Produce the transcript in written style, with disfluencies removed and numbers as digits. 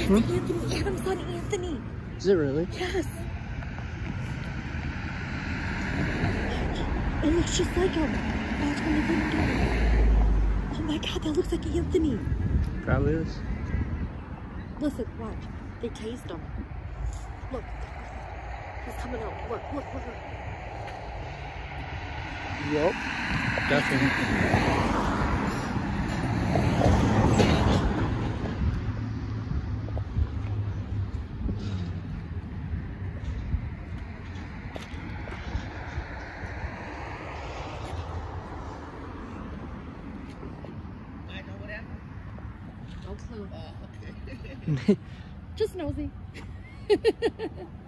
Anthony, Adam's son Anthony. Is it really? Yes. It looks just like him. Watch when they put him down. Oh my God, that looks like Anthony. Probably is. Listen, watch. They tased him. Look. He's coming out. Look. Yep. Definitely. No clue. Okay. Just nosy.